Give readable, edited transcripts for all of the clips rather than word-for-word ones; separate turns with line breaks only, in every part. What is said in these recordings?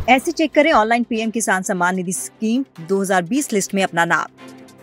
ऐसे चेक करें online PM किसान सम्मान निधि स्कीम 2020 लिस्ट में अपना नाम।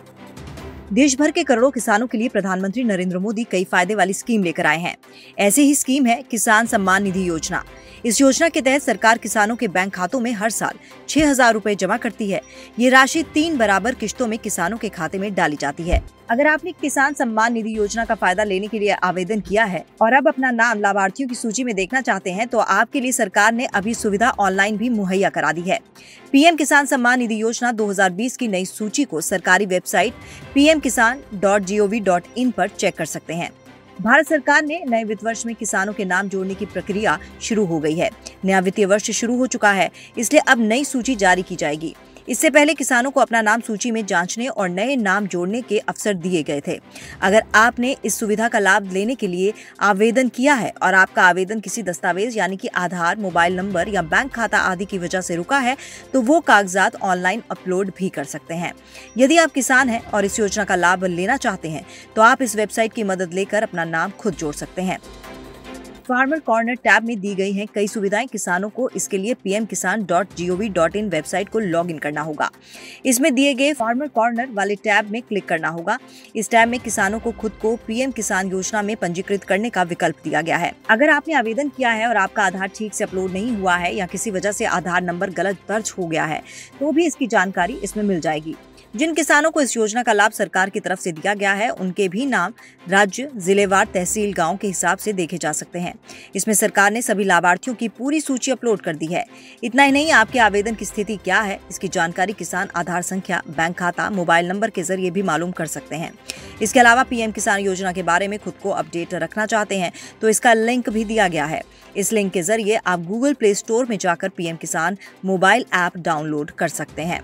देश भर के करोड़ों किसानों के लिए प्रधानमंत्री नरेंद्र मोदी कई फायदे वाली स्कीम लेकर आए हैं। ऐसी ही स्कीम है किसान सम्मान निधि योजना। इस योजना के तहत सरकार किसानों के बैंक खातों में हर साल 6,000 रुपए जमा करती है। ये राशि 3 बराबर किश्तों में किसानों के खाते में डाली जाती है। अगर आपने किसान सम्मान निधि योजना का फायदा लेने के लिए आवेदन किया है और अब अपना नाम लाभार्थियों की सूची में देखना चाहते हैं, तो आपके लिए सरकार ने अभी सुविधा ऑनलाइन भी मुहैया करा दी है। पीएम किसान सम्मान निधि योजना 2020 की नई सूची को सरकारी वेबसाइट pmkisan.gov.in पर चेक कर सकते हैं। भारत सरकार ने नए वित्त वर्ष में किसानों के नाम जोड़ने की प्रक्रिया शुरू हो गई है। नया वित्तीय वर्ष शुरू हो चुका है, इसलिए अब नई सूची जारी की जाएगी। इससे पहले किसानों को अपना नाम सूची में जांचने और नए नाम जोड़ने के अवसर दिए गए थे। अगर आपने इस सुविधा का लाभ लेने के लिए आवेदन किया है और आपका आवेदन किसी दस्तावेज यानी कि आधार, मोबाइल नंबर या बैंक खाता आदि की वजह से रुका है, तो वो कागजात ऑनलाइन अपलोड भी कर सकते हैं। यदि आप किसान हैं और इस योजना का लाभ लेना चाहते हैं, तो आप इस वेबसाइट की मदद लेकर अपना नाम खुद जोड़ सकते हैं। फार्मर कॉर्नर टैब में दी गई हैं कई सुविधाएं। किसानों को इसके लिए pmkisan.gov.in वेबसाइट को लॉगिन करना होगा। इसमें दिए गए फार्मर कॉर्नर वाले टैब में क्लिक करना होगा। इस टैब में किसानों को खुद को पीएम किसान योजना में पंजीकृत करने का विकल्प दिया गया है। अगर आपने आवेदन किया है और आपका आधार ठीक से अपलोड नहीं हुआ है या किसी वजह से आधार नंबर गलत दर्ज हो गया है, तो भी इसकी जानकारी इसमें मिल जाएगी। जिन किसानों को इस योजना का लाभ सरकार की तरफ से दिया गया है, उनके भी नाम राज्य, जिलेवार, तहसील, गांव के हिसाब से देखे जा सकते हैं। इसमें सरकार ने सभी लाभार्थियों की पूरी सूची अपलोड कर दी है। इतना ही नहीं, आपके आवेदन की स्थिति क्या है, इसकी जानकारी किसान आधार संख्या, बैंक खाता, मोबाइल नंबर के जरिए भी मालूम कर सकते हैं। इसके अलावा पीएम किसान योजना के बारे में खुद को अपडेट रखना चाहते हैं, तो इसका लिंक भी दिया गया है। इस लिंक के जरिए आप गूगल प्ले स्टोर में जाकर पीएम किसान मोबाइल ऐप डाउनलोड कर सकते हैं।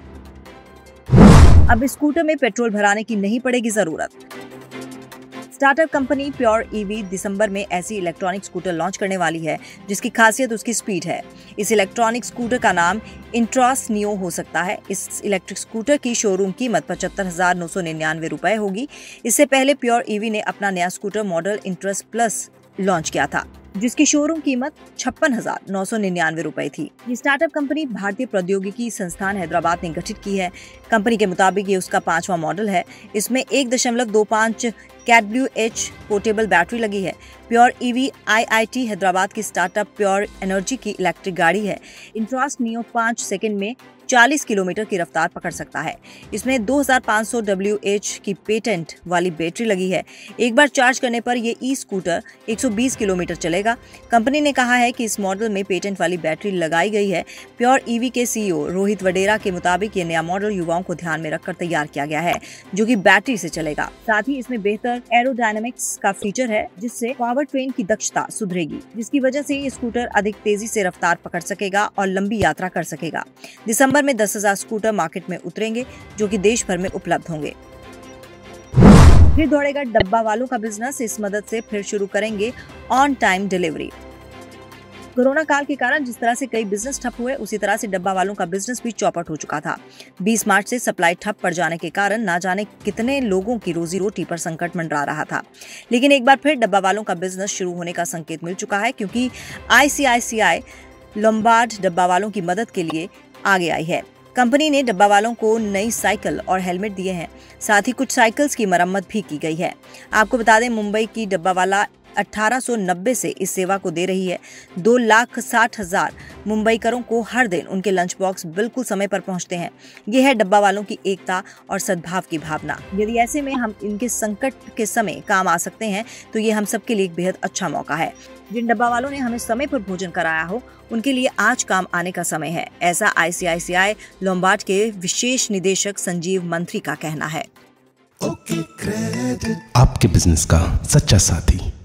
अब स्कूटर में पेट्रोल भराने की नहीं पड़ेगी जरूरत। स्टार्टअप कंपनी प्योर ईवी दिसंबर में ऐसी इलेक्ट्रॉनिक स्कूटर लॉन्च करने वाली है जिसकी खासियत उसकी स्पीड है। इस इलेक्ट्रॉनिक स्कूटर का नाम इंट्रास नियो हो सकता है। इस इलेक्ट्रिक स्कूटर की शोरूम कीमत 75,999 रुपए होगी। इससे पहले प्योर ईवी ने अपना नया scooter model Etrance plus launch किया था, जिसकी शोरूम कीमत 56,999 रुपए थी। ये स्टार्टअप कंपनी भारतीय प्रौद्योगिकी संस्थान हैदराबाद ने गठित की है। कंपनी के मुताबिक ये उसका 5वां मॉडल है। इसमें 1.25 kWh पोर्टेबल बैटरी लगी है। प्योर ईवी IIT हैदराबाद की स्टार्टअप प्योर एनर्जी की इलेक्ट्रिक गाड़ी है। इंट्रास नियो 5 सेकंड में 40 किलोमीटर की रफ्तार पकड़ सकता है। इसमें 2500 WH की पेटेंट वाली बैटरी लगी है। एक बार चार्ज करने पर ये ई स्कूटर 120 किलोमीटर चलेगा। कंपनी ने कहा है कि इस मॉडल में पेटेंट वाली बैटरी लगाई गई है। प्योर ईवी के CEO रोहित वडेरा के मुताबिक ये नया मॉडल युवाओं को ध्यान में रखकर तैयार किया गया है, जो कि बैटरी से चलेगा। साथ ही इसमें बेहतर एरोडायनामिक्स का फीचर है, जिससे पावर ट्रेन की दक्षता सुधरेगी, जिसकी वजह से ये स्कूटर अधिक तेजी से रफ्तार पकड़ सकेगा और लंबी यात्रा कर सकेगा। दिसंबर में 10,000 स्कूटर मार्केट में उतरेंगे, जो कि देश भर में उपलब्ध होंगे। फिर दौड़ेगा डब्बा वालों का बिजनेस। इस मदद से फिर शुरू करेंगे ऑन टाइम डिलीवरी। कोरोना काल के कारण जिस तरह से कई बिजनेस ठप हुए, उसी तरह से डब्बा वालों का बिजनेस भी चौपट हो चुका था। 20 मार्च से सप्लाई ठप पड़ जाने के कारण ना जाने कितने लोगों की रोजी रोटी पर संकट मंडरा रहा था। लेकिन एक बार फिर डब्बा वालों का बिजनेस शुरू होने का संकेत मिल चुका है, क्योंकि ICICI लोम्बार्ड डब्बा वालों की मदद के लिए आगे आई है। कंपनी ने डब्बा वालों को नई साइकिल और हेलमेट दिए हैं। साथ ही कुछ साइकिल्स की मरम्मत भी की गई है। आपको बता दें, मुंबई की डब्बा वाला 1890 से इस सेवा को दे रही है। 2,60,000 मुंबईकरों को हर दिन उनके लंच बॉक्स बिल्कुल समय पर पहुंचते हैं। ये है डब्बा वालों की एकता और सद्भाव की भावना। यदि ऐसे में हम इनके संकट के समय काम आ सकते हैं, तो ये हम सबके लिए एक बेहद अच्छा मौका है। जिन डब्बा वालों ने हमें समय पर भोजन कराया हो, उनके लिए आज काम आने का समय है, ऐसा ICICI लोम्बार्ड के विशेष निदेशक संजीव मंत्री का कहना है।
आपके बिजनेस का सच्चा साथी।